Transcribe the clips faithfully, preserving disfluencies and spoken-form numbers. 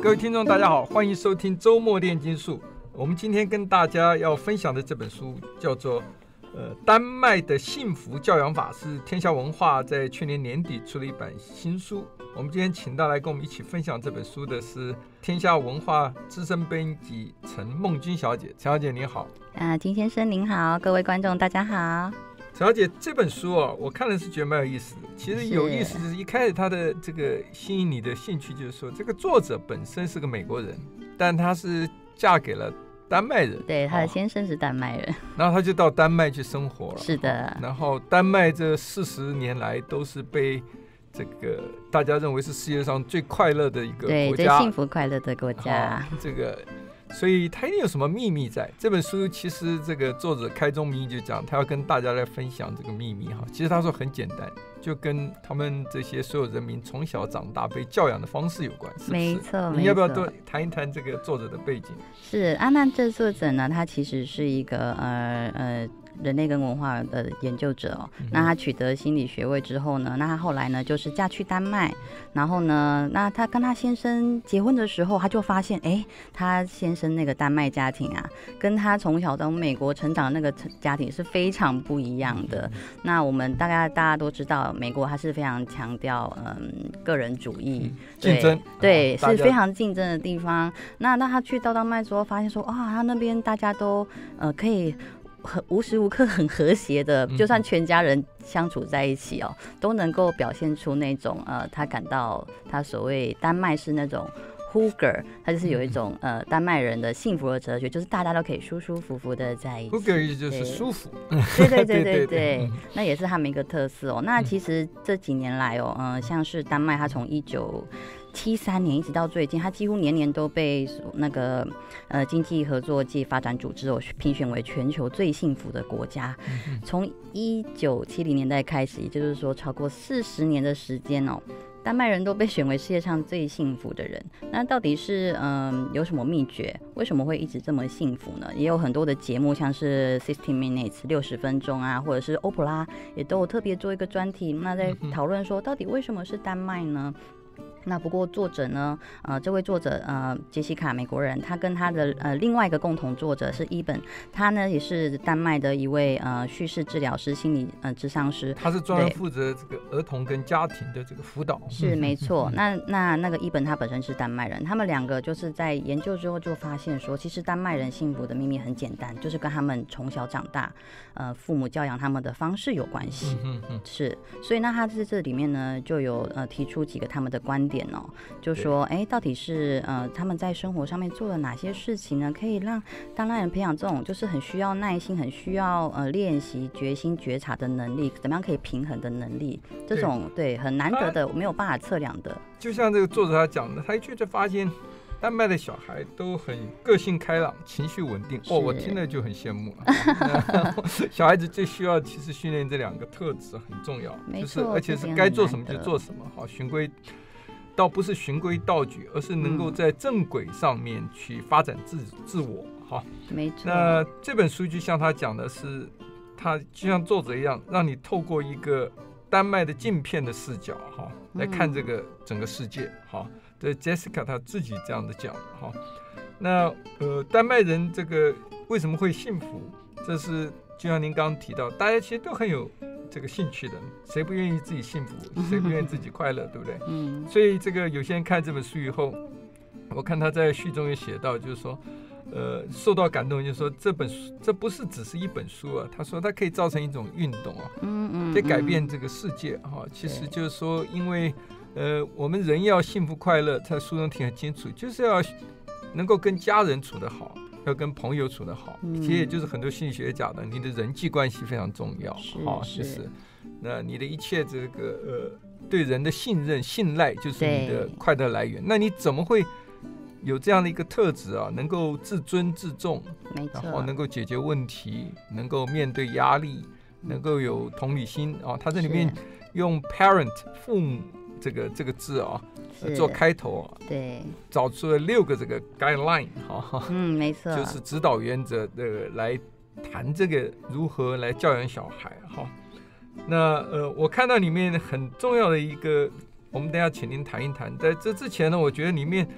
各位听众大家好，欢迎收听周末炼金术。我们今天跟大家要分享的这本书叫做呃，丹麦的幸福教养法，是天下文化在去年年底出了一本新书。我们今天请到来跟我们一起分享这本书的是天下文化资深编辑陈梦君小姐。陈小姐您好。 啊，金先生您好，各位观众大家好。 陈小姐，这本书哦，我看了是觉得蛮有意思的。其实有意思就是一开始他的这个吸引你的兴趣，就是说这个作者本身是个美国人，但他是嫁给了丹麦人， 对，他的先生是丹麦人，哦， 然后他就到丹麦去生活了。 是的。 然后丹麦这四十年来都是被这个大家认为是世界上最快乐的一个国家， 对，最幸福快乐的国家。 这个，所以他一定有什么秘密在。这本书其实这个作者开宗明义就讲，他要跟大家来分享这个秘密哈。其实他说很简单，就跟他们这些所有人民从小长大被教养的方式有关，是不是？ 没错， 你要不要多谈一谈这个作者的背景？ 是阿难这作者呢，他其实是一个呃呃。人类跟文化的研究者哦，嗯、那他取得心理学位之后呢，那他后来呢就是嫁去丹麦，然后呢，那他跟他先生结婚的时候，他就发现，哎，他先生那个丹麦家庭啊，跟他从小到美国成长的那个家庭是非常不一样的。嗯、那我们大概大家都知道，美国还是非常强调嗯个人主义、 嗯、竞争， 对，对是非常竞争的地方。那那他去到丹麦之后，发现说，啊、哦，他那边大家都呃可以。很无时无刻很和谐的，就算全家人相处在一起哦，都能够表现出那种呃，他感到他所谓丹麦是那种 Hygge， 他就是有一种呃丹麦人的幸福的哲学，就是大家都可以舒舒服服的在一起。 Hygge 就是舒服， 对对对对 对, 对，那也是他们一个特色哦。那其实这几年来哦，嗯、呃，像是丹麦，他从一九七三年一直到最近，他几乎年年都被那个呃经济合作暨发展组织哦评选为全球最幸福的国家。从一九七零年代开始，也就是说超过四十年的时间哦，丹麦人都被选为世界上最幸福的人。那到底是嗯、呃、有什么秘诀？为什么会一直这么幸福呢？也有很多的节目，像是 sixty minutes 六十分钟啊，或者是欧普拉也都有特别做一个专题，那在讨论说到底为什么是丹麦呢？那不过作者呢，呃，这位作者呃，杰西卡美国人，他跟他的呃另外一个共同作者是伊本，他呢也是丹麦的一位呃叙事治疗师、心理呃咨商师， 他是专门负责这个儿童跟家庭的这个辅导。 是没错。那那那个伊本他本身是丹麦人，他们两个就是在研究之后就发现说，其实丹麦人幸福的秘密很简单，就是跟他们从小长大，呃，父母教养他们的方式有关系。嗯嗯是，所以那他在这里面呢就有呃提出几个他们的观点。点哦，就说哎，到底是呃他们在生活上面做了哪些事情呢？可以让丹麦人培养这种就是很需要耐心、很需要呃练习、决心、觉察的能力，怎么样可以平衡的能力？这种 对, 对很难得的，没有办法测量的。 就像这个作者他讲的，他一去就发现丹麦的小孩都很个性开朗、情绪稳定。哦，我听了就很羡慕啊。小孩子最需要其实训练这两个特质很重要，就是而且是该做什么就做什么，好循规。倒不是循规蹈矩，而是能够在正轨上面去发展 自, 自我哈。 没错。 那这本书就像他讲的是，他就像作者一样，让你透过一个丹麦的镜片的视角哈，来看这个整个世界哈。对 ，Jessica 他自己这样的讲哈。那呃，丹麦人这个为什么会幸福？这是就像您刚刚提到，大家其实都很有这个兴趣的，谁不愿意自己幸福，谁不愿意自己快乐，对不对？嗯。所以这个有些人看这本书以后，我看他在序中也写到，就是说，呃，受到感动，就是说这本书这不是只是一本书啊，他说它可以造成一种运动啊，嗯嗯，可以改变这个世界哈、啊。其实就是说，因为呃，我们人要幸福快乐，在书中提很清楚，就是要能够跟家人处得好。要跟朋友处得好，其实也就是很多心理学讲的，你的人际关系非常重要，好，就是那你的一切这个呃对人的信任、信赖，就是你的快乐来源。那你怎么会有这样的一个特质啊？能够自尊自重，然后能够解决问题，能够面对压力，能够有同理心啊。他这里面用 parent 父母这个这个字啊。做开头， 对， 找出了六个这个 guideline 哈， 嗯，没错， 就是指导原则的来谈这个如何来教养小孩哈。那呃，我看到里面很重要的一个，我们等一下请您谈一谈。在这之前呢，我觉得里面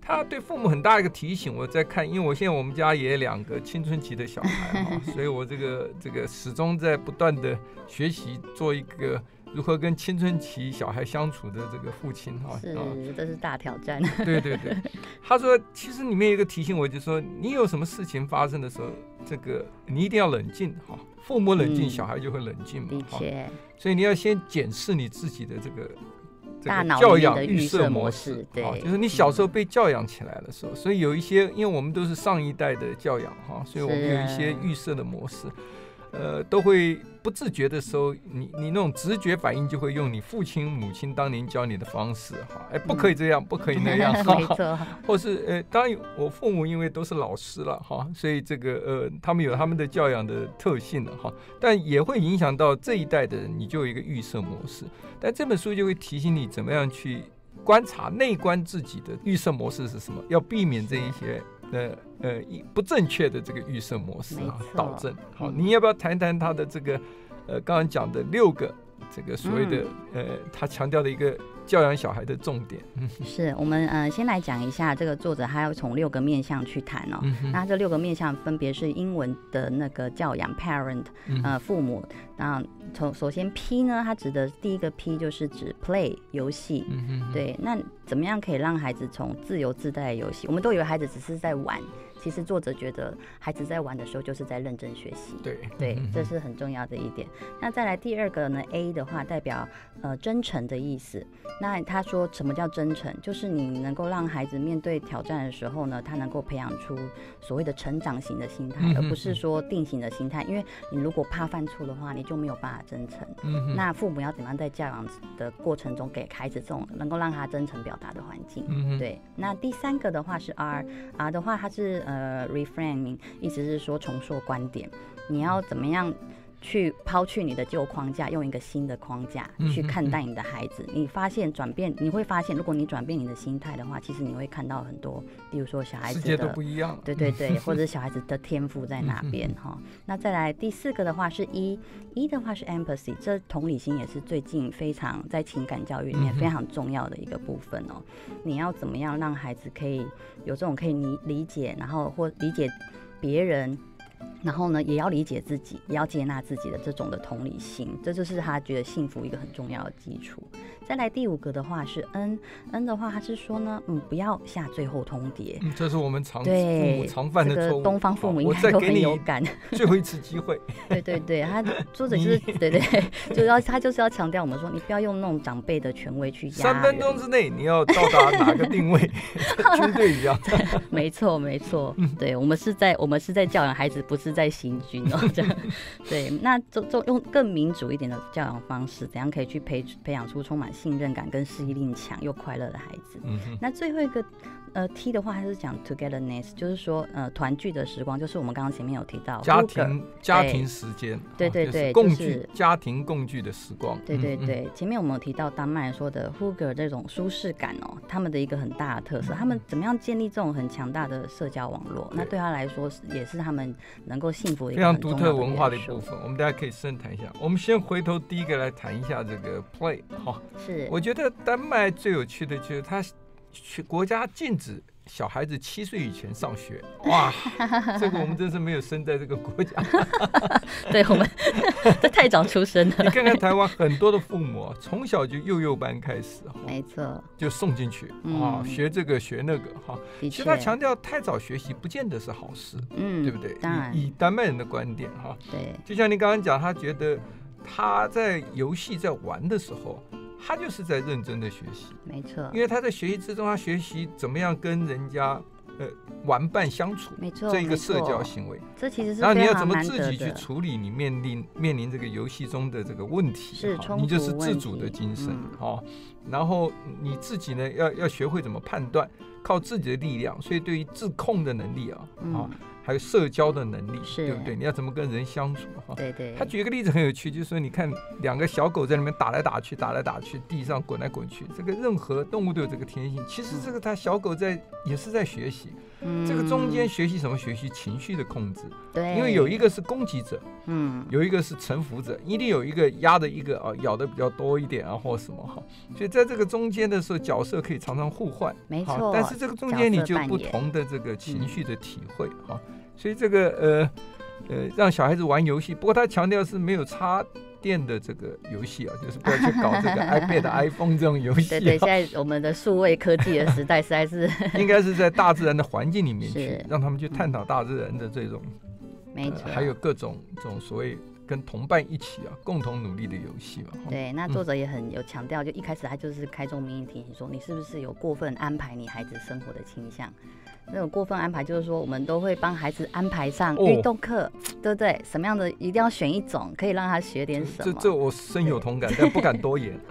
他对父母很大一个提醒。我在看，因为我现在我们家也有两个青春期的小孩哈，所以我这个这个始终在不断的学习，做一个如何跟青春期小孩相处的这个父亲哈。 是，这是大挑战。 对对对，他说，其实里面有一个提醒我，就说你有什么事情发生的时候，这个你一定要冷静哈。父母冷静，嗯、小孩就会冷静嘛。 的确， 所以你要先检视你自己的这个。 大脑教养预设模式，对， 就是你小时候被教养起来的时候，嗯、所以有一些，因为我们都是上一代的教养哈，所以我们有一些预设的模式，呃，都会不自觉的时候，你你那种直觉反应就会用你父亲母亲当年教你的方式哈，哎，不可以这样，嗯、不可以那样， 没错， 或是呃，当然我父母因为都是老师了哈，所以这个呃，他们有他们的教养的特性了哈，但也会影响到这一代的人，你就有一个预设模式。但这本书就会提醒你怎么样去观察内观自己的预设模式是什么，要避免这一些呃呃不正确的这个预设模式啊导正。好，你要不要谈谈他的这个呃刚刚讲的六个这个所谓的、嗯、呃他强调的一个教养小孩的重点？ 是我们呃先来讲一下这个作者他要从六个面向去谈哦。嗯、那这六个面向分别是英文的那个教养 parent 呃父母，那从首先 P 呢，它指的第一个 P 就是指 play 游戏。嗯、对，那怎么样可以让孩子从自由自在的游戏？我们都以为孩子只是在玩。其实作者觉得孩子在玩的时候就是在认真学习， 对对，这是很重要的一点。那再来第二个呢 ，A 的话代表呃真诚的意思。那他说什么叫真诚？就是你能够让孩子面对挑战的时候呢，他能够培养出所谓的成长型的心态，嗯、而不是说定型的心态。因为你如果怕犯错的话，你就没有办法真诚。嗯、那父母要怎么样在教养的过程中给孩子这种能够让他真诚表达的环境？嗯、对。那第三个的话是 R，R 的话它是呃 reframing， 意思是说重塑观点，你要怎么样去抛去你的旧框架，用一个新的框架去看待你的孩子。你发现转变，你会发现，如果你转变你的心态的话，其实你会看到很多，比如说小孩子的世界都不一样， 对对对，或者小孩子的天赋在哪边哈。那再来第四个的话是一，一的话是 empathy， 这同理心也是最近非常在情感教育里面非常重要的一个部分哦。你要怎么样让孩子可以有这种可以理理解，然后或理解别人。然后呢，也要理解自己，也要接纳自己的这种的同理心，这就是他觉得幸福一个很重要的基础。再来第五个的话是 N，N 的话他是说呢，嗯，不要下最后通牒。 嗯，这是我们常父母常犯的错误。 这个东方父母应该都很有感。 最后一次机会。 对对对，他作者就是对对，就要他就是要强调我们说，你不要用那种长辈的权威去压人。 三分钟之内你要到达哪个定位，军队一样。 没错没错，对我们是在我们是在教养孩子，不是在行军哦。这样对，那就就用更民主一点的教养方式，怎样可以去培培养出充满信任感跟适应力强又快乐的孩子？嗯、那最后一个呃 T 的话，还是讲 togetherness， 就是说呃团聚的时光，就是我们刚刚前面有提到家庭家庭时间， 对对对， 就是、共聚、就是、家庭共聚的时光。 对对对，嗯、前面我们有提到丹麦说的 Hygge 这种舒适感哦，他们的一个很大的特色，嗯、他们怎么样建立这种很强大的社交网络？那对他来说也是他们能够幸福的一个很重要的非常独特文化的一部分。我们大家可以深谈一下。我们先回头第一个来谈一下这个 play 哈。 是， 我觉得丹麦最有趣的就是他国家禁止小孩子七岁以前上学，哇，这个我们真是没有生在这个国家。 对，我们这太早出生了。 你看看台湾很多的父母，从小就幼幼班开始， 没错， 就送进去啊、嗯，学这个学那个哈。其实他强调太早学习不见得是好事，嗯，对不对？ 当然， 以, 以丹麦人的观点哈， 对， 就像你刚刚讲，他觉得他在游戏在玩的时候。他就是在认真的学习， 没错， 因为他在学习之中，他学习怎么样跟人家呃玩伴相处， 没错， 这一个社交行为， 这其实是然后你要怎么自己去处理你面临面临这个游戏中的这个问题， 是冲突问题， 你就是自主的精神，嗯哦、然后你自己呢要要学会怎么判断，靠自己的力量，所以对于自控的能力啊，嗯哦、 还有社交的能力， 是对不对？你要怎么跟人相处哈？ 对对。 他举一个例子很有趣，就是说你看两个小狗在那边打来打去，打来打去，地上滚来滚去，这个任何动物都有这个天性。其实这个他小狗在也是在学习，嗯、这个中间学习什么？学习情绪的控制。 对， 因为有一个是攻击者， 嗯， 有一个是臣服者，一定有一个压的一个啊，咬的比较多一点啊，或什么哈。所以在这个中间的时候，角色可以常常互换， 没错。 但是这个中间你就不同的这个情绪的体会哈。所以这个呃呃，让小孩子玩游戏，不过他强调是没有插电的这个游戏啊，就是不要去搞这个 iPad、iPhone 这种游戏、啊。 对对，现在我们的数位科技的时代实在是应该是在大自然的环境里面去，让他们去探讨大自然的这种， 没错、 呃，还有各种这种所谓跟同伴一起啊，共同努力的游戏嘛。 对，那作者也很有强调，就一开始他就是开宗明义提醒说，你是不是有过分安排你孩子生活的倾向？那种过分安排就是说，我们都会帮孩子安排上运动课，哦、对不对？什么样的一定要选一种，可以让他学点什么。 这这我深有同感，但不敢多言，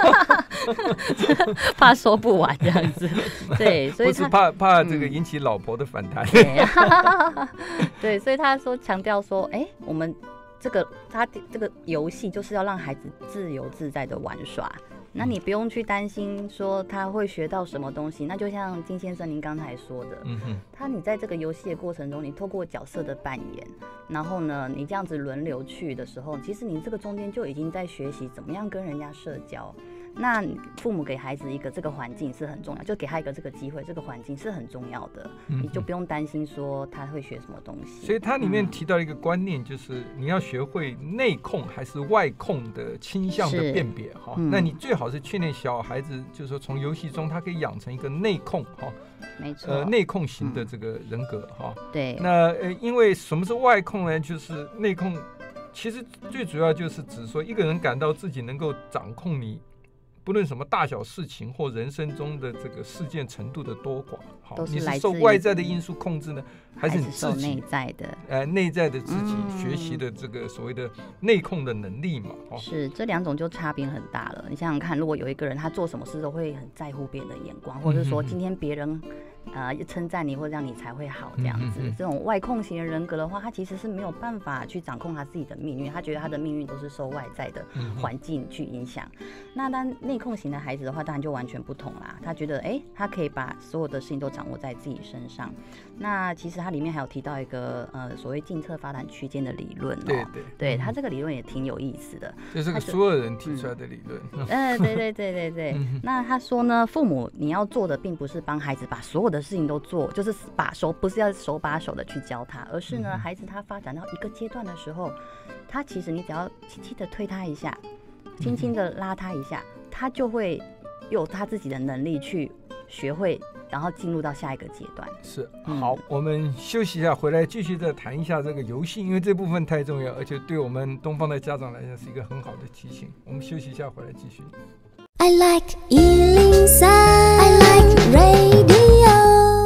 怕说不完这样子。对，所以不是怕怕这个引起老婆的反弹。 嗯、对, 对，所以他说强调说，哎，我们这个他这个游戏就是要让孩子自由自在的玩耍。那你不用去担心说他会学到什么东西，那就像金先生您刚才说的，嗯哼，他你在这个游戏的过程中，你透过角色的扮演，然后呢，你这样子轮流去的时候，其实你这个中间就已经在学习怎么样跟人家社交。那父母给孩子一个这个环境是很重要，就给他一个这个机会，这个环境是很重要的，嗯、你就不用担心说他会学什么东西。 所以它里面提到一个观念，就是你要学会内控还是外控的倾向的辨别哈、嗯。那你最好是训练小孩子，就是说从游戏中他可以养成一个内控哈， 没错， 呃，内控型的这个人格哈、嗯。 对。 那呃，因为什么是外控呢？就是内控，其实最主要就是指说一个人感到自己能够掌控你。不论什么大小事情或人生中的这个事件程度的多寡，好，你是受外在的因素控制呢，还是你自己内在的？ 呃，内在的自己学习的这个所谓的内控的能力嘛？哦、 是这两种就差别很大了。你想想看，如果有一个人他做什么事都会很在乎别人的眼光，或者是说今天别人呃称赞你或者让你才会好这样子，嗯、这种外控型的人格的话，他其实是没有办法去掌控他自己的命运，他觉得他的命运都是受外在的环境去影响。嗯、那当内控型的孩子的话，当然就完全不同啦。他觉得，哎，他可以把所有的事情都掌握在自己身上。那其实它里面还有提到一个呃所谓近侧发展区间的理论哦， 对对， 对他这个理论也挺有意思的， 这是个所有人提出来的理论。 嗯，呃、对对对对对。嗯、那他说呢，父母你要做的并不是帮孩子把所有的事情都做，就是把手不是要手把手的去教他，而是呢，嗯、孩子他发展到一个阶段的时候，他其实你只要轻轻的推他一下，轻轻的拉他一下，他就会有他自己的能力去学会，然后进入到下一个阶段。 是，好，嗯、我们休息一下，回来继续再谈一下这个游戏，因为这部分太重要，而且对我们东方的家长来讲是一个很好的提醒。我们休息一下，回来继续。 I like 一零三 I like radio。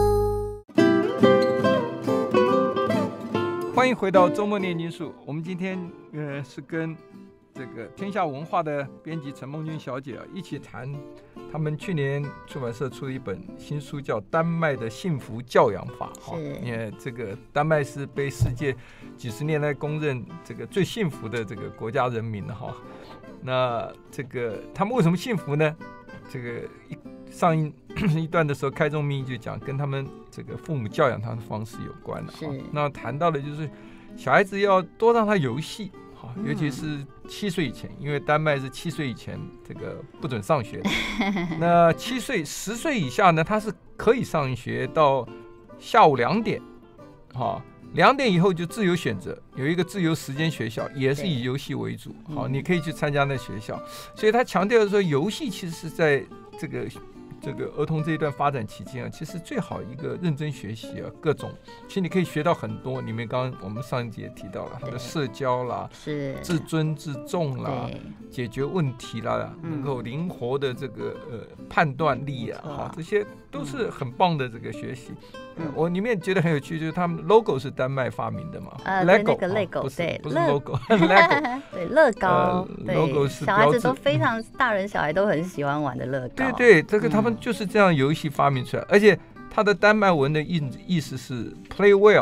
欢迎回到周末念经术。我们今天呃是跟这个天下文化的编辑陈梦君小姐啊一起谈，他们去年出版社出了一本新书，叫《丹麦的幸福教养法》哈。因为这个丹麦是被世界几十年来公认这个最幸福的这个国家人民哈。那这个他们为什么幸福呢？这个一上一一段的时候，开宗明义就讲跟他们这个父母教养他的方式有关的。那谈到的就是小孩子要多让他游戏，尤其是七岁以前，因为丹麦是七岁以前这个不准上学的。那七岁、十岁以下呢，他是可以上学到下午两点，哈。两点以后就自由选择，有一个自由时间学校，也是以游戏为主。好，你可以去参加那学校。所以他强调说，游戏其实是在这个这个儿童这一段发展期间啊，其实最好一个认真学习啊，各种，其实你可以学到很多。里面刚刚我们上一节提到了他的社交啦， 是自尊自重啦，解决问题啦，嗯、能够灵活的这个呃判断力啊，哈，这些都是很棒的这个学习。嗯、我里面觉得很有趣，就是他们 logo 是丹麦发明的嘛， 呃， Lego 那个 Lego、 哦、 对， 不是 logo，Lego 对，乐高，呃、 对 ，logo 是小孩子都非常，大人小孩都很喜欢玩的乐高。 对对，这个他们就是这样游戏发明出来，嗯、而且它的丹麦文的意意思是 play well，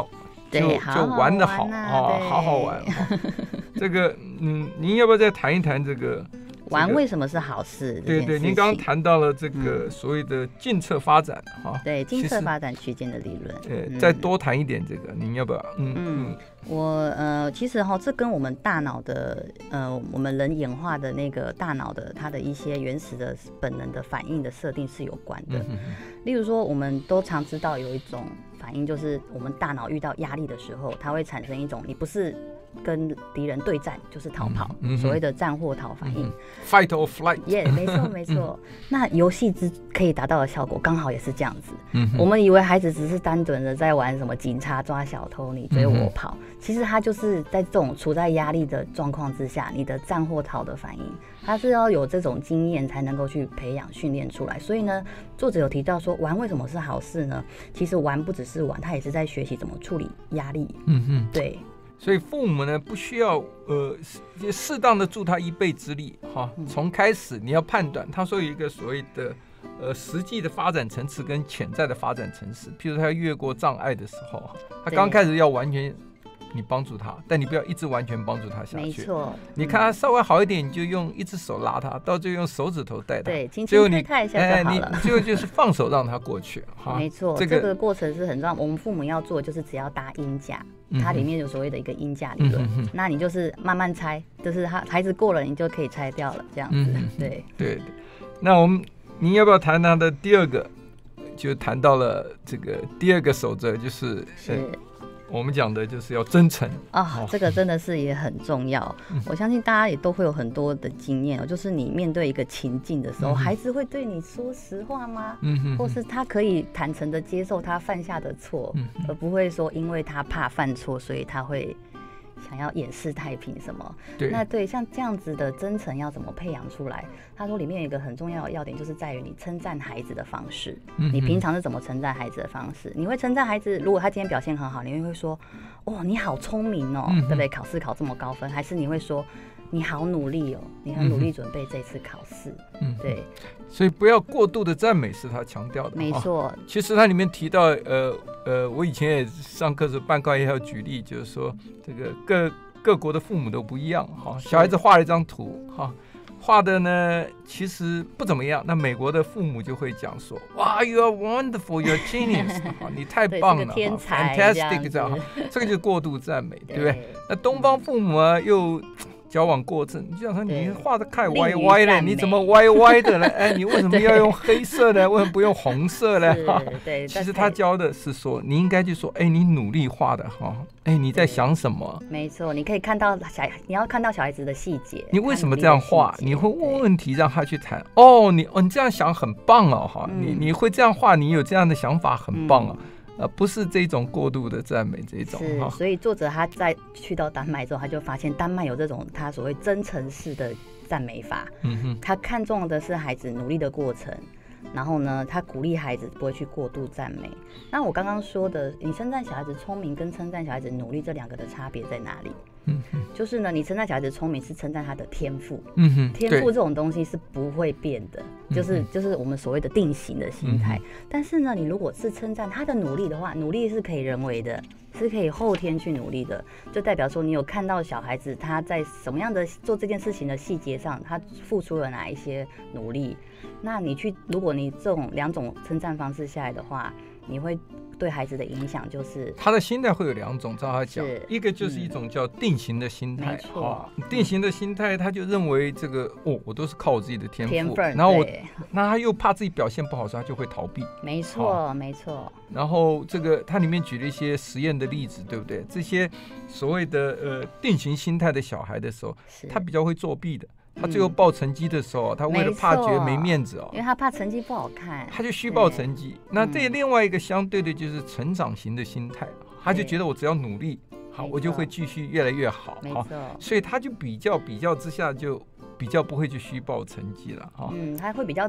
就就玩得好啊，好好玩。这个嗯，您要不要再谈一谈这个？ 玩为什么是好事？ 对对，您刚刚谈到了这个所谓的近侧发展哈、嗯， 对近侧发展区间的理论。 呃、嗯，再多谈一点这个，您要不要？嗯嗯，我呃，其实哈，这跟我们大脑的呃，我们人演化的那个大脑的它的一些原始的本能的反应的设定是有关的。嗯、例如说，我们都常知道有一种反应，就是我们大脑遇到压力的时候，它会产生一种你不是跟敌人对战就是逃跑，嗯、所谓的战或逃反应、嗯、 ，fight or flight。 耶、yeah, ，没错没错。那游戏之可以达到的效果，刚好也是这样子。嗯、我们以为孩子只是单纯的在玩什么警察抓小偷，你追我跑，嗯、其实他就是在这种处在压力的状况之下，你的战或逃的反应，他是要有这种经验才能够去培养训练出来。所以呢，作者有提到说，玩为什么是好事呢？其实玩不只是玩，他也是在学习怎么处理压力。嗯哼，对。 所以父母呢，不需要呃适当的助他一臂之力哈。从开始你要判断，他说有一个所谓的呃实际的发展层次跟潜在的发展层次。譬如他要越过障碍的时候，他刚开始要完全你帮助他，但你不要一直完全帮助他下去。没错， 你看他稍微好一点，你就用一只手拉他，到最后用手指头带他， 对，轻轻推他一下就好了。 哎、你最后就是放手让他过去。 没错，这个、这个过程是很重要。我们父母要做就是只要搭音架。它里面有所谓的一个音架理论、嗯，那你就是慢慢拆，就是他孩子过了，你就可以拆掉了，这样子。嗯、对对对。那我们，您要不要谈他的第二个？就谈到了这个第二个守则，就是是我们讲的就是要真诚啊、哦，这个真的是也很重要。嗯、我相信大家也都会有很多的经验哦，就是你面对一个情境的时候，嗯、孩子会对你说实话吗？嗯、或是他可以坦诚的接受他犯下的错，嗯、而不会说因为他怕犯错，所以他会想要掩饰太平什么。对，那对像这样子的真诚要怎么培养出来？他说里面有一个很重要的要点，就是在于你称赞孩子的方式。嗯、你平常是怎么称赞孩子的方式？你会称赞孩子，如果他今天表现很好，你会说哦你好聪明哦，嗯、对不对？考试考这么高分，还是你会说你好努力哦，你很努力准备这次考试。嗯，对。 所以不要过度的赞美是他强调的。 没错、哦。 其实他里面提到，呃呃，我以前也上课时办课也要举例，就是说这个各各国的父母都不一样哈。小孩子画了一张图哈。画的呢，其实不怎么样。那美国的父母就会讲说：“哇 ，You are wonderful, you are genius， 你太棒了， 天才 ，fantastic， 这样，这个就是过度赞美，对不对？那东方父母啊，又矫枉过正，你就想说你画的太歪歪了，你怎么歪歪的呢？哎，你为什么要用黑色呢？为什么不用红色呢？哈， 对， 其实他教的是说，你应该就说，哎，你努力画的哈。”哎，你在想什么？ 没错，你可以看到小，你要看到小孩子的细节。 你为什么这样画？你会问问题让他去谈。哦，你哦，你这样想很棒哦，哈、嗯，你你会这样画，你有这样的想法很棒啊，嗯、呃，不是这种过度的赞美这种。 是，所以作者他在去到丹麦之后，他就发现丹麦有这种他所谓真诚式的赞美法。嗯哼，他看重的是孩子努力的过程。然后呢，他鼓励孩子不会去过度赞美。那我刚刚说的，你称赞小孩子聪明跟称赞小孩子努力这两个的差别在哪里？嗯、就是呢，你称赞小孩子聪明是称赞他的天赋，嗯哼，天赋这种东西是不会变的，就是就是我们所谓的定型的心态。嗯、但是呢，你如果是称赞他的努力的话，努力是可以人为的，是可以后天去努力的，就代表说你有看到小孩子他在什么样的做这件事情的细节上，他付出了哪一些努力。那你去，如果你这种两种称赞方式下来的话，你会对孩子的影响就是他的心态会有两种，照他讲，一个就是一种叫定型的心态，没错、哦，定型的心态他就认为这个哦，我都是靠我自己的天赋，天分然后我那他又怕自己表现不好，所以他就会逃避， 没错、哦、没错。 然后这个它里面举了一些实验的例子，对不对？这些所谓的呃定型心态的小孩的时候，他比较会作弊的。他最后报成绩的时候，他为了怕觉得没面子哦， 因为他怕成绩不好看， 他就虚报成绩。那这另外一个相对的就是成长型的心态，他就觉得我只要努力，好，我就会继续越来越好，好，所以他就比较比较之下就比较不会去虚报成绩了，哈。 嗯，他会比较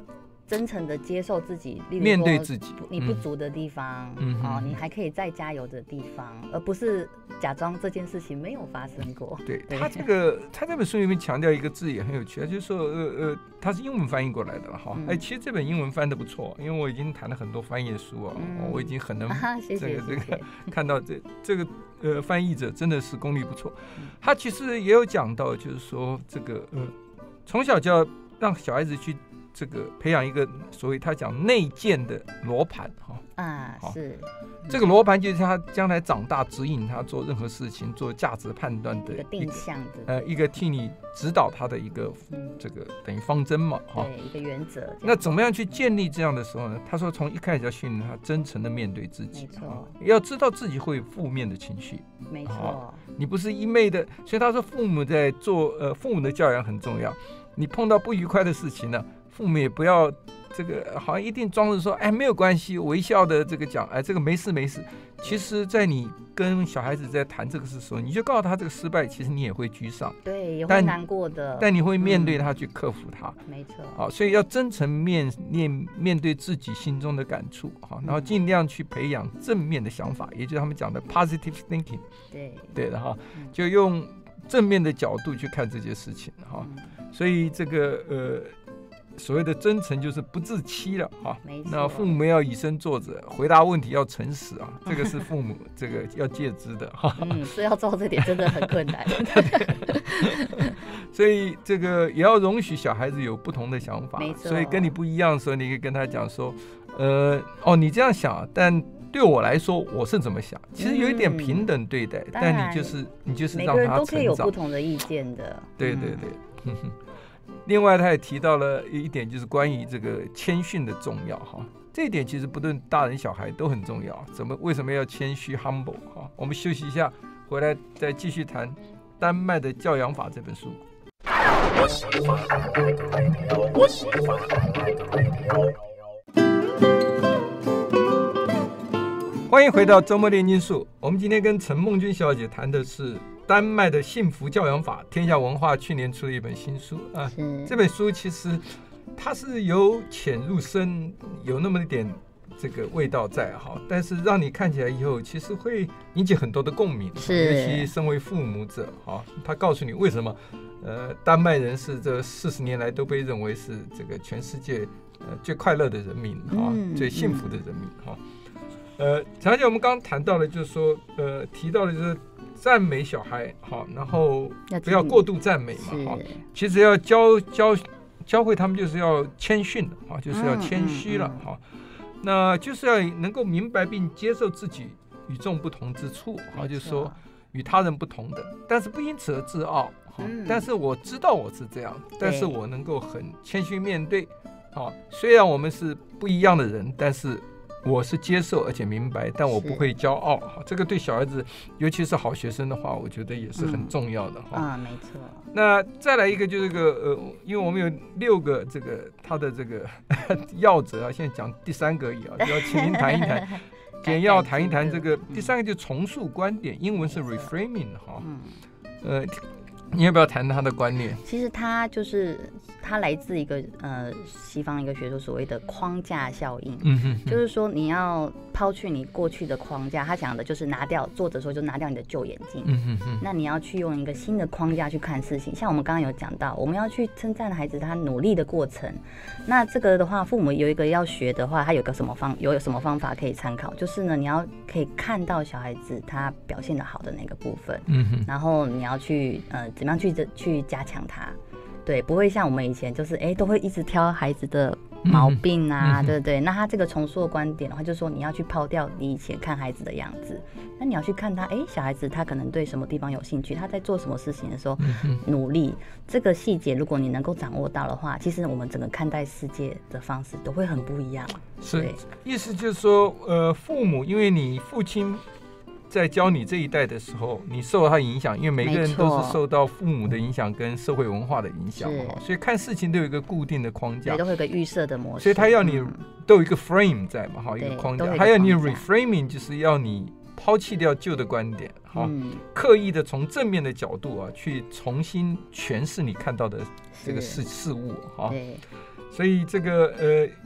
真诚的接受自己，例如说面对自己你不足的地方， 嗯哦，你还可以再加油的地方，而不是假装这件事情没有发生过。 对，对他这个，他这本书里面强调一个字也很有趣，就是说，呃呃，他是英文翻译过来的哈。哎、嗯，其实这本英文翻得不错，因为我已经谈了很多翻译的书啊、嗯，我已经很能这个、 谢谢这个看到这这个呃翻译者真的是功力不错。他其实也有讲到，就是说这个呃，从小就要让小孩子去。这个培养一个所谓他讲内建的罗盘哈啊，是这个罗盘就是他将来长大指引他做任何事情做价值判断的一个定向的呃一个替你指导他的一个、嗯、这个等于方针嘛哈， 对，一个原则。 那怎么样去建立这样的时候呢？他说从一开始要训练他真诚的面对自己， 没错， 要知道自己会有负面的情绪， 没错， 你不是一昧的。所以他说父母在做呃父母的教养很重要，你碰到不愉快的事情呢？父母也不要这个好像一定装着说哎没有关系，微笑的这个讲哎这个没事没事。其实在你跟小孩子在谈这个事的时候，你就告诉他这个失败其实你也会沮丧， 对，也会难过的， 但, 但你会面对他去克服他、 嗯、没错。 好，所以要真诚面面面对自己心中的感触，好，然后尽量去培养正面的想法、嗯、也就是他们讲的 positive thinking， 对对的哈，就用正面的角度去看这些事情哈、嗯。所以这个呃所谓的真诚就是不自欺了哈，那父母要以身作则，回答问题要诚实啊，这个是父母这个要戒之的哈。 嗯，是要做这点真的很困难。 所以这个也要容许小孩子有不同的想法， 没错。 所以跟你不一样的时候，你可以跟他讲说，呃，哦，你这样想，但对我来说我是怎么想，其实有一点平等对待，嗯、但你就是你就是让他成长， 每个人都可以有不同的意见的。 对对对。嗯另外，他也提到了一点，就是关于这个谦逊的重要哈。这一点其实不论大人小孩都很重要。怎么为什么要谦虚 humble 哈？我们休息一下，回来再继续谈《丹麦的教养法》这本书。欢迎回到周末炼金术。我们今天跟陈梦君小姐谈的是丹麦的幸福教养法，天下文化去年出了一本新书啊。这本书其实它是由浅入深，有那么一点这个味道在哈，但是让你看起来以后，其实会引起很多的共鸣。 是， 尤其身为父母者哈，他告诉你为什么呃，丹麦人是这四十年来都被认为是这个全世界呃最快乐的人民哈、嗯，最幸福的人民哈。嗯呃，常姐，我们刚刚谈到了，就是说，呃，提到的就是赞美小孩，好，然后不要过度赞美嘛，好，其实要教教教会他们就是要谦逊的，哈，就是要谦虚了，哈、嗯嗯嗯，那就是要能够明白并接受自己与众不同之处，哈，就是说与他人不同的，但是不因此而自傲，哈、嗯，但是我知道我是这样，但是我能够很谦虚面对，好，虽然我们是不一样的人，但是我是接受而且明白，但我不会骄傲。这个对小孩子，尤其是好学生的话，我觉得也是很重要的哈、 嗯。啊，没错。那再来一个就是这个呃，因为我们有六个这个他的这个要则啊，现在讲第三个而已啊，就要请您谈一谈，简要谈一谈这个、嗯、第三个就重塑观点，英文是 reframing 哈。嗯。呃。你要不要谈他的观念？ 其实他就是他来自一个呃西方一个学说，所谓的框架效应。嗯哼哼，就是说你要抛去你过去的框架，他讲的就是拿掉，作者说就拿掉你的旧眼镜。嗯哼哼，那你要去用一个新的框架去看事情。像我们刚刚有讲到，我们要去称赞孩子他努力的过程。那这个的话，父母有一个要学的话，他有个什么方有什么方法可以参考？就是呢，你要可以看到小孩子他表现的好的那个部分。嗯哼，然后你要去呃。怎么样去去加强它？对，不会像我们以前就是哎，都会一直挑孩子的毛病啊，嗯、对不对？那他这个重塑的观点的话，就是说你要去抛掉你以前看孩子的样子，那你要去看他，哎，小孩子他可能对什么地方有兴趣，他在做什么事情的时候、嗯、努力，这个细节如果你能够掌握到的话，其实我们整个看待世界的方式都会很不一样。 是，意思就是说，呃，父母，因为你父亲在教你这一代的时候，你受到他影响，因为每个人都是受到父母的影响跟社会文化的影响，所以看事情都有一个固定的框架， 都会有一个预设的模式， 所以他要你都有一个 frame 在嘛，哈，一个框架，还有你 reframing 就是要你抛弃掉旧的观点，哈、嗯，刻意的从正面的角度啊去重新诠释你看到的这个事事物，哈。所以这个呃，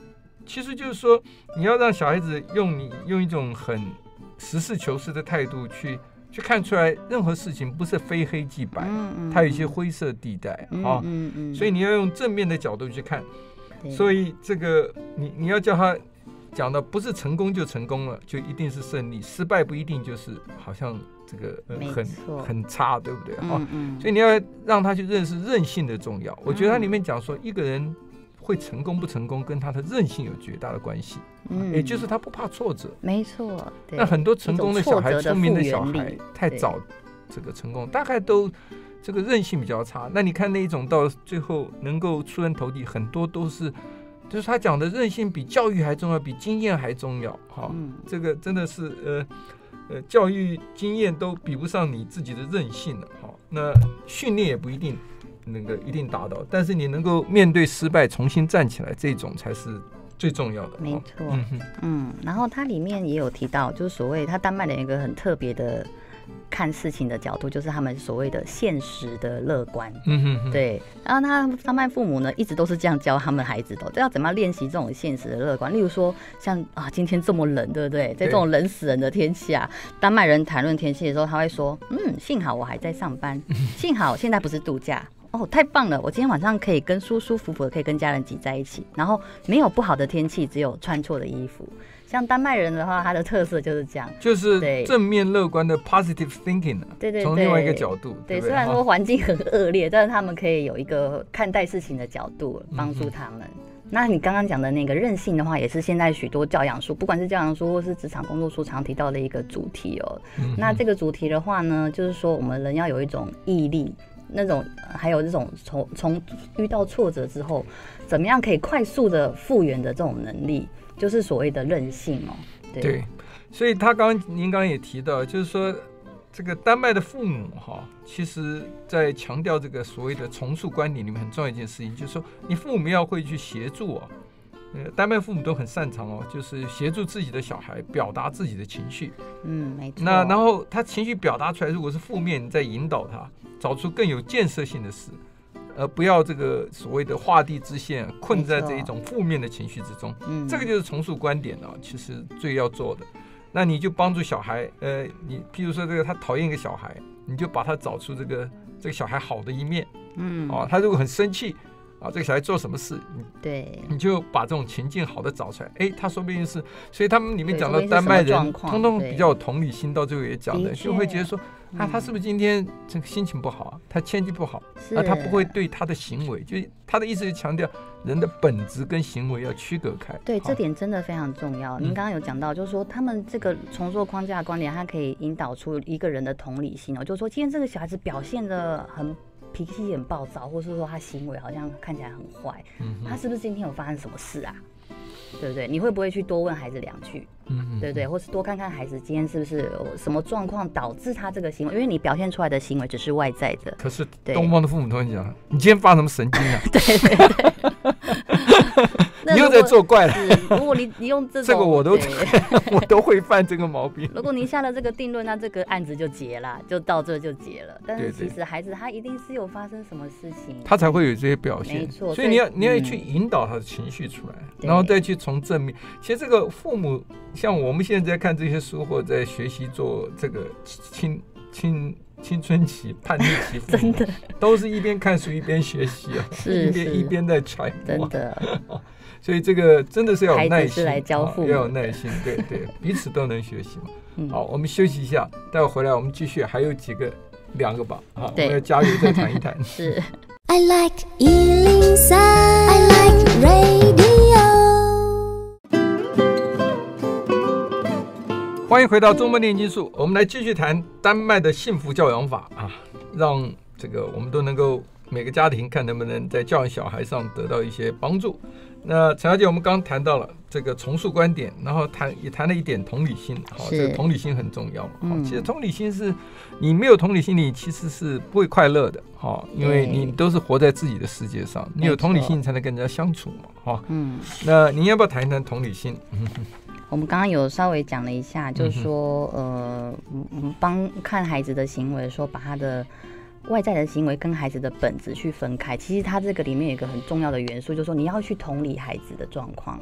其实就是说，你要让小孩子用你用一种很实事求是的态度去去看出来，任何事情不是非黑即白，嗯嗯、它有一些灰色地带、嗯哦嗯嗯、所以你要用正面的角度去看。所以这个你你要叫他讲的不是成功就成功了，就一定是胜利，失败不一定就是好像这个、呃、很很差，对不对？嗯嗯、所以你要让他去认识韧性的重要。我觉得它里面讲说，一个人会成功不成功跟他的韧性有绝大的关系，嗯、也就是他不怕挫折。 没错， 那很多成功的小孩、聪明的小孩，太早这个成功，大概都这个韧性比较差。那你看那一种到最后能够出人头地，很多都是，就是他讲的韧性比教育还重要，比经验还重要。哈、嗯，这个真的是呃呃，教育经验都比不上你自己的韧性了。哈，那训练也不一定。那个一定达到，但是你能够面对失败重新站起来，这种才是最重要的。 没错，嗯, 嗯然后它里面也有提到，就是所谓它丹麦的一个很特别的看事情的角度，就是他们所谓的现实的乐观。嗯哼哼，对。然后他丹麦父母呢，一直都是这样教他们孩子的，要怎么样练习这种现实的乐观。例如说，像啊，今天这么冷，对不对？在这种冷死人的天气啊，丹麦人谈论天气的时候，他会说：“嗯，幸好我还在上班，幸好现在不是度假。”哦，太棒了！我今天晚上可以跟舒舒服服的可以跟家人挤在一起，然后没有不好的天气，只有穿错的衣服。像丹麦人的话，他的特色就是这样， 就是正面乐观的 positive thinking、啊、对对对，从另外一个角度， 对， 对, 对， 虽然说环境很恶劣，但是他们可以有一个看待事情的角度，帮助他们。嗯，那你刚刚讲的那个韧性的话，也是现在许多教养书，不管是教养书或是职场工作书常提到的一个主题哦。嗯、那这个主题的话呢，就是说我们人要有一种毅力。那种还有这种从从遇到挫折之后，怎么样可以快速的复原的这种能力，就是所谓的韧性哦。对， 对，所以他刚您刚刚也提到，就是说这个丹麦的父母哈，其实在强调这个所谓的重塑观点里面很重要一件事情，就是说你父母要会去协助啊。呃，丹麦父母都很擅长哦，就是协助自己的小孩表达自己的情绪。 嗯，没错。 那然后他情绪表达出来，如果是负面，你再引导他，找出更有建设性的事，而不要这个所谓的画地自限，困在这一种负面的情绪之中。嗯，这个就是重塑观点啊，其实最要做的。那你就帮助小孩，呃，你譬如说这个他讨厌一个小孩，你就把他找出这个这个小孩好的一面。嗯，哦，他如果很生气。啊，这个小孩做什么事， 对， 你就把这种情境好的找出来，哎，他说不定是，所以他们里面讲到丹麦人，通通比较有同理心，到最后也讲的，就会觉得说，啊，他是不是今天这个心情不好啊，他天气不好，啊，他不会对他的行为，就是他的意思是强调人的本质跟行为要区隔开。 对，这点真的非常重要。您刚刚有讲到，就是说他们这个重塑框架的观点，它可以引导出一个人的同理心哦，就是说今天这个小孩子表现得很。脾气很暴躁，或是说他行为好像看起来很坏、嗯，他是不是今天有发生什么事啊？对不对？你会不会去多问孩子两句？嗯，对不对？或是多看看孩子今天是不是有什么状况导致他这个行为？因为你表现出来的行为只是外在的。 可是东方的父母都会讲，你今天发什么神经啊？ 对对对。 你又在作怪了。 如果你你用这种， 这个我都我都会犯这个毛病。 如果你下了这个定论，那这个案子就结了，就到这就结了。但是其实孩子他一定是有发生什么事情， 他才会有这些表现。 没错， 所以你要你要去引导他的情绪出来，嗯、然后再去从正面。其实这个父母，像我们现在在看这些书或在学习做这个青青。青春期、叛逆期， 真的都是一边看书一边学习啊， 是一边一边在揣摩， 真的。 所以这个真的是要有耐心， 来教父母、 哦、要有耐心，对对，彼此都能学习嘛。嗯、好，我们休息一下，待会回来我们继续，还有几个两个吧，好，我们要加油再谈一谈。 是。 I like 一零三 I like radio。 欢迎回到周末炼金术，我们来继续谈丹麦的幸福教养法啊，让这个我们都能够每个家庭看能不能在教养小孩上得到一些帮助。那陈小姐，我们刚刚谈到了这个重塑观点，然后谈也谈了一点同理心，好，这个同理心很重要嘛。嗯、其实同理心是你没有同理心，你其实是不会快乐的，哈，因为你都是活在自己的世界上，你有同理心，你才能跟人家相处嘛，哈。嗯。那你要不要谈一谈同理心？嗯我们刚刚有稍微讲了一下，就是说，呃，帮看孩子的行为，说把他的外在的行为跟孩子的本质去分开。其实他这个里面有一个很重要的元素，就是说你要去同理孩子的状况。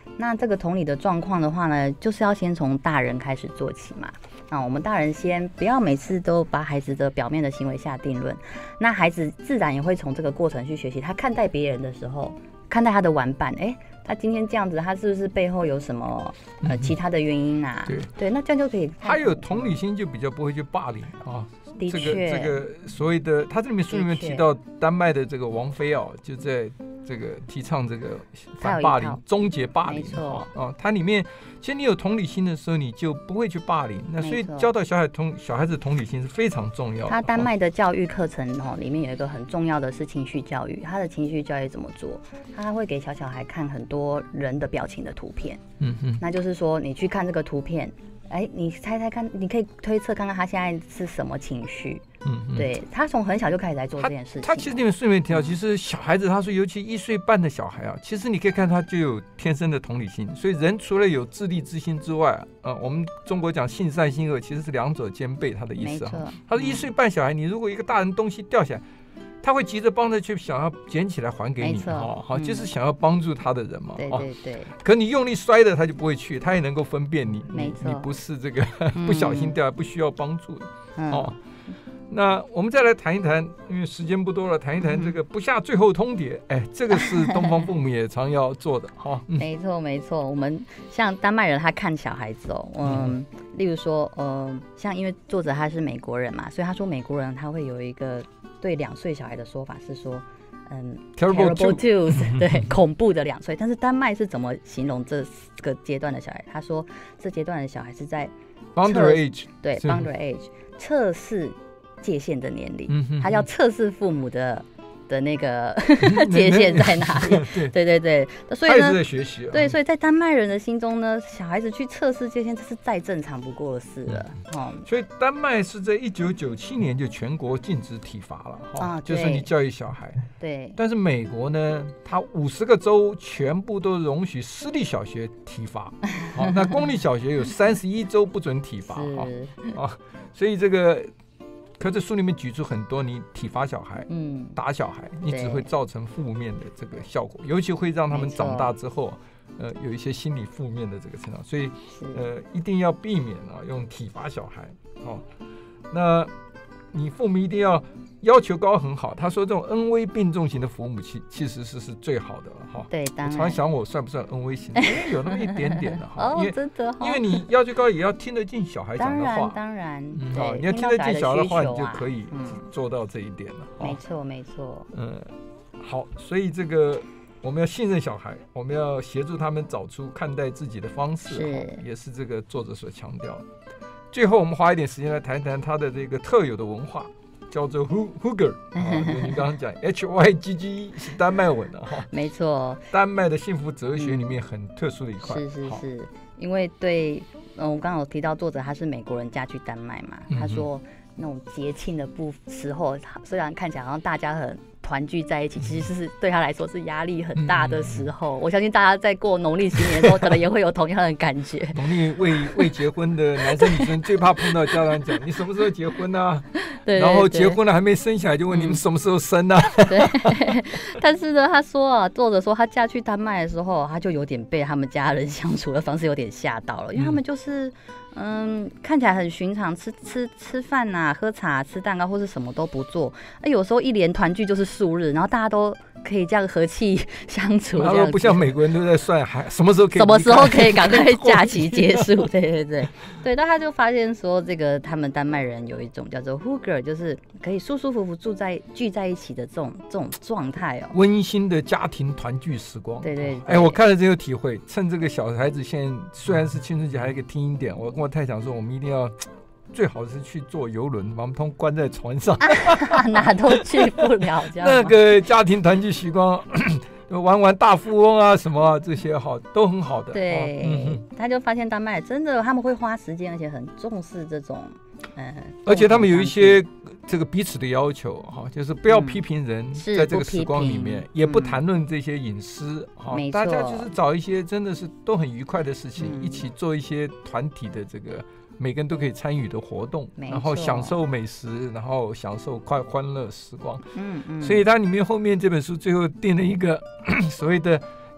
那这个同理的状况的话呢，就是要先从大人开始做起嘛。啊，我们大人先不要每次都把孩子的表面的行为下定论，那孩子自然也会从这个过程去学习。他看待别人的时候，看待他的玩伴，哎，他今天这样子，他是不是背后有什么呃其他的原因啊？ 对对，那这样就可以。 他有同理心，就比较不会去霸凌啊。 的确， 这个这个所谓的，他这里面书里面提到丹麦的这个王妃啊，就在这个提倡这个反霸凌、终结霸凌啊啊，它里面其实你有同理心的时候，你就不会去霸凌。那所以教导小孩同小孩子同理心是非常重要的。 他丹麦的教育课程哦，里面有一个很重要的是情绪教育。他的情绪教育怎么做？他会给小小孩看很多人的表情的图片。嗯嗯，那就是说你去看这个图片。哎，你猜猜看，你可以推测看看他现在是什么情绪。嗯，嗯对他从很小就开始在做这件事情。 他, 他其实里面顺便提到，其实小孩子他说，尤其一岁半的小孩啊，其实你可以看他就有天生的同理心。所以人除了有自立之心之外，呃，我们中国讲性善心恶，其实是两者兼备，他的意思啊。他说一岁半小孩，你如果一个大人东西掉下来，他会急着帮着去想要捡起来还给你，好、哦，就是想要帮助他的人嘛。 对对对。 可你用力摔的，他就不会去，他也能够分辨你，你你不是这个不小心掉，不需要帮助的。嗯、哦，那我们再来谈一谈，因为时间不多了，谈一谈这个不下最后通牒。哎，这个是东方父母也常要做的哈。嗯、 没错没错，我们像丹麦人，他看小孩子哦，嗯，嗯例如说，呃，像因为作者他是美国人嘛，所以他说美国人他会有一个。对两岁小孩的说法是说，嗯 ，terrible twos， 对，恐怖的两岁。但是丹麦是怎么形容这个阶段的小孩？他说，这阶段的小孩是在 boundary age， 对 boundary age 测试界限的年龄，嗯、他要测试父母的。的那个界限在哪里？对对对，所以呢， 他也是在学习、啊。 对，所以在丹麦人的心中呢，小孩子去测试界限，这是再正常不过的事了。嗯， 所以丹麦是在一九九七年就全国禁止体罚了，哈、啊，就是你教育小孩。 对。 但是美国呢，它五十个州全部都容许私立小学体罚，好，那公立小学有三十一州不准体罚，哈，啊，所以这个。可是书里面举出很多，你体罚小孩、嗯、打小孩，你只会造成负面的这个效果，尤其会让他们长大之后，呃，有一些心理负面的这个成长，所以呃，一定要避免啊，用体罚小孩。哦，那你父母一定要要求高很好。他说这种恩威并重型的父母其其实是是最好的哈。 对，当然。 我常想我算不算恩威型？有那么一点点的哈。 哦，真的、哦。 因为你要求高也要听得进小孩讲的话。 当然，当然。 嗯，好，你要听得进小孩的话，你就可以做到这一点了。 没错，没错。 嗯，好，所以这个我们要信任小孩，我们要协助他们找出看待自己的方式， 是也是这个作者所强调的。最后，我们花一点时间来谈一谈他的这个特有的文化。叫做 Hygge， 就您刚刚讲 H Y G G 是丹麦文的哈， 没错， 丹麦的幸福哲学里面很特殊的一块。 是是是，因为对，嗯，我刚刚有提到作者他是美国人嫁去丹麦嘛，他说那种节庆的不时候，虽然看起来好像大家很团聚在一起，其实是对他来说是压力很大的时候。嗯、我相信大家在过农历新年的时候，可能也会有同样的感觉。 农历未未结婚的男生女生最怕碰到家长讲：“你什么时候结婚啊？”对, 对, 对，然后结婚了还没生下来，就问你们什么时候生啊？ 嗯、对。但是呢，他说啊，作者说他嫁去丹麦的时候，他就有点被他们家人相处的方式有点吓到了，因为他们就是。嗯，看起来很寻常，吃吃吃饭呐、啊，喝茶、吃蛋糕，或是什么都不做。那有时候一连团聚就是数日，然后大家都可以这样和气相处。 然后不像美国人都在算，还什么时候可以什么时候可以赶快假期结束？对对对对。那他就发现说，这个他们丹麦人有一种叫做 Hygge， 就是可以舒舒服服住在聚在一起的这种这种状态哦， 温馨的家庭团聚时光。 对 对, 对。 哎，我看了真有体会。趁这个小孩子现在虽然是青春期，还有一个听一点，我。我太想说，我们一定要最好是去坐游轮，把我们通关在船上， 啊、哪都去不了。这样那个家庭团聚时光，玩玩大富翁啊什么啊这些好都很好的。 对、嗯，他就发现丹麦真的他们会花时间，而且很重视这种，嗯， 而且他们有一些这个彼此的要求哈，就是不要批评人，在这个时光里面，也不谈论这些隐私哈、嗯，大家就是找一些真的是都很愉快的事情，嗯、一起做一些团体的这个每个人都可以参与的活动，然后享受美食，然后享受快欢乐时光。嗯嗯，所以它里面后面这本书最后定了一个所谓的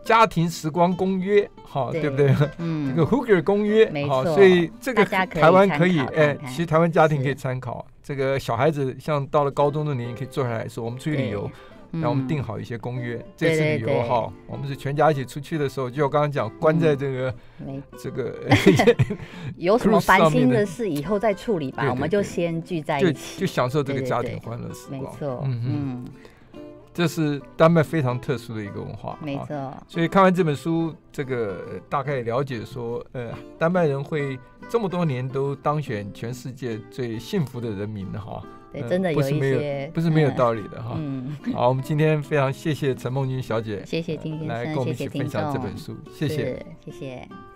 家庭时光公约，好，对不对？ 嗯， 这个 Hooker 公约，好，所以这个台湾可以，哎，其实台湾家庭可以参考。这个小孩子像到了高中的年纪，可以坐下来说，我们出去旅游，让我们定好一些公约。这次旅游哈，我们是全家一起出去的时候，就我刚刚讲，关在这个这个有什么烦心的事，以后再处理吧，我们就先聚在一起， 就享受这个家庭欢乐时光。 没错，嗯嗯。 这是丹麦非常特殊的一个文化， 没错、 啊。所以看完这本书，这个大概了解说，呃，丹麦人会这么多年都当选全世界最幸福的人民哈。 对，呃、真的有一些不是没有道理的哈。 嗯， 好，我们今天非常谢谢陈梦君小姐， 谢谢金先生， 来跟我们一起分享这本书，谢谢， 谢谢。